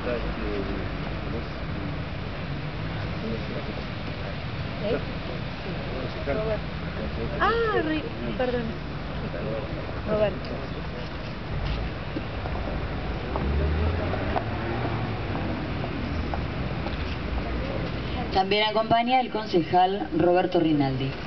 Perdón. Roberto. También acompaña el concejal Roberto Rinaldi.